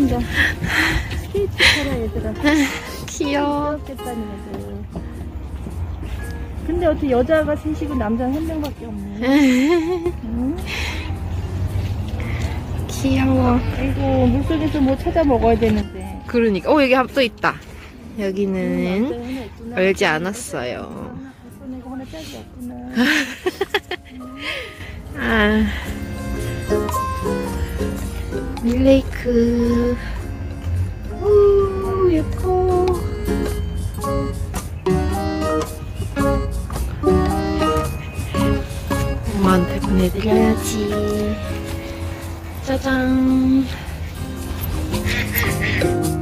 짱짱. 스케이트 타라 얘들아. 귀여워. 귀엽겠다니 애들. 근데 어떻게 여자가 셋이고 남자는 한 명밖에 없네. 응? 귀여워. 아이고 물속에서 뭐 찾아 먹어야 되는데. 그러니까. 여기 또 있다. 여기는 열지 않았어요. 내가 하나 짝이 없구나. 아, 밀레이크. 오, 예뻐. 엄마한테 보내드려야지. 짜잔.